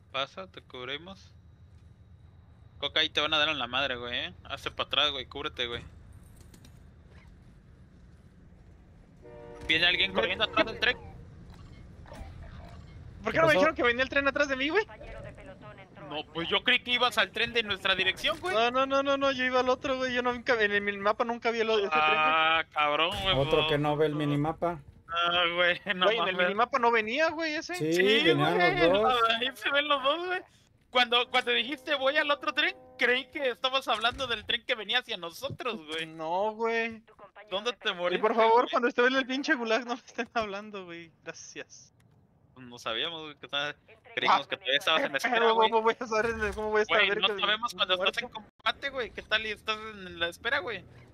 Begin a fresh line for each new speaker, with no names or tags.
Pasa, te cubrimos. Coca, ahí te van a dar en la madre, güey, Hazte para atrás, güey, cúbrete, güey. ¿Viene alguien corriendo atrás del tren?
¿Por
¿Qué
qué no me
pasó?
dijeron que venía el tren atrás de mí, güey?
No, pues yo creí que ibas al tren de nuestra dirección, güey.
No, yo iba al otro, güey. Yo nunca, en el mapa nunca vi ese tren, güey.
Ah, cabrón, güey.
Otro que no ve el minimapa.
Ah, güey, no
Güey, en el
mames.
minimapa no venía, güey, ese.
Sí,
Sí,
venían los
güey,
dos.
ahí se ven los dos, güey. Cuando dijiste voy al otro tren, creí que estabas hablando del tren que venía hacia nosotros, güey.
No, güey.
¿Dónde te
Y
moriste,
por favor,
güey?
cuando esté en el pinche gulag, no me estén hablando, güey. Gracias.
Pues no sabíamos, güey, creímos que todavía estabas en la espera,
Pero,
güey.
¿cómo voy a saber, cómo voy a
Güey,
saber
no
que
sabemos cuando estás en
muerto?
combate, güey. ¿Qué tal y estás en la espera, güey?